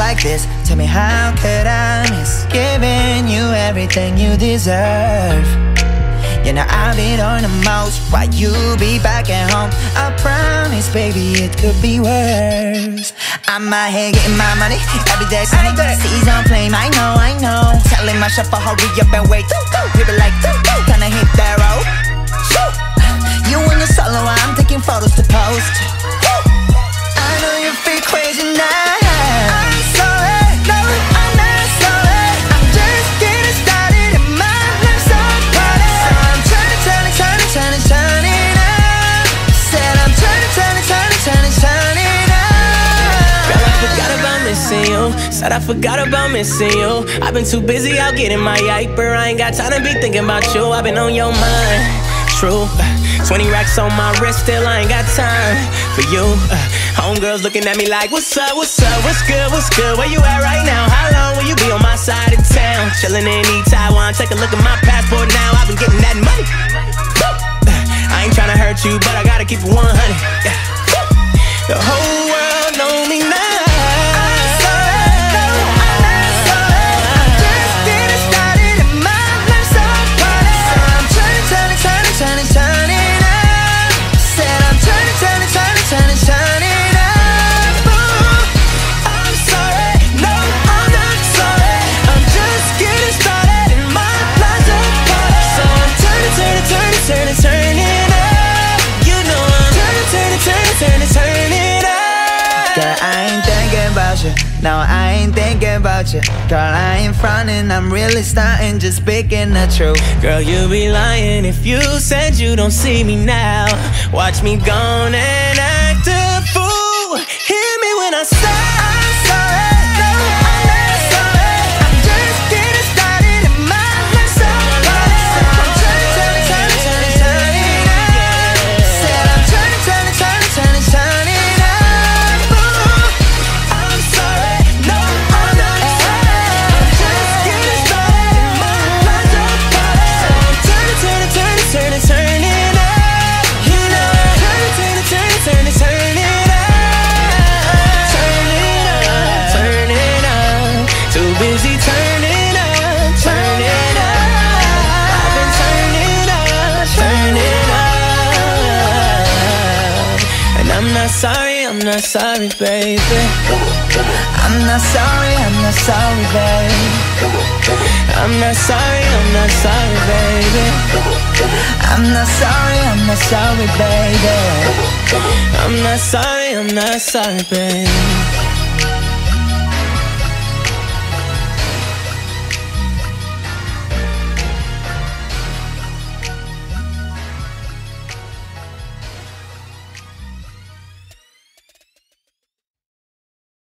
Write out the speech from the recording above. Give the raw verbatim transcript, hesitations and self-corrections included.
like this? Tell me how could I miss giving you everything you deserve? You know I've been on the most while you be back at home. I promise, baby, it could be worse. I'm out here getting my money every day, sunny. Season flame, I know, I know. Telling my chef to hurry up and wait. People like, gonna hit that road. You and your solo, I'm taking photos to post. I know you feel crazy now. I'm sorry, no, I'm not sorry. I'm just getting started and my life's so party. So I'm turning, turning, turning, turning, turning up. Said I'm turning, turning, turning, turning, turning up. Girl, I forgot about missing you. Said I forgot about missing you. I've been too busy out getting my yiper. I ain't got time to be thinking about you. I've been on your mind, true. Twenty racks on my wrist, still I ain't got time for you. uh, Homegirls looking at me like, what's up, what's up, what's good, what's good? Where you at right now? How long will you be on my side of town? Chillin' in East Taiwan, take a look at my passport now. I've been getting that money. uh, I ain't tryna hurt you, but I gotta keep it one hundred. yeah. The whole world know me now. No, I ain't thinking about you. Girl, I ain't frontin', I'm really starting, just speaking the truth. Girl, you be lying if you said you don't see me now. Watch me gone and act a fool. Hear me when I say I'm sorry, no, I'm not sorry. I'm just getting started and my life's so party. So I'm turning, turning, turning, turning, turning up. Said I'm turning, turning, turning, turning, turning sorry, I'm not sorry, baby. I'm not sorry, I'm not sorry, baby. I'm not sorry, I'm not sorry, baby. I'm not sorry, I'm not sorry, baby. I'm not sorry, I'm not sorry, baby.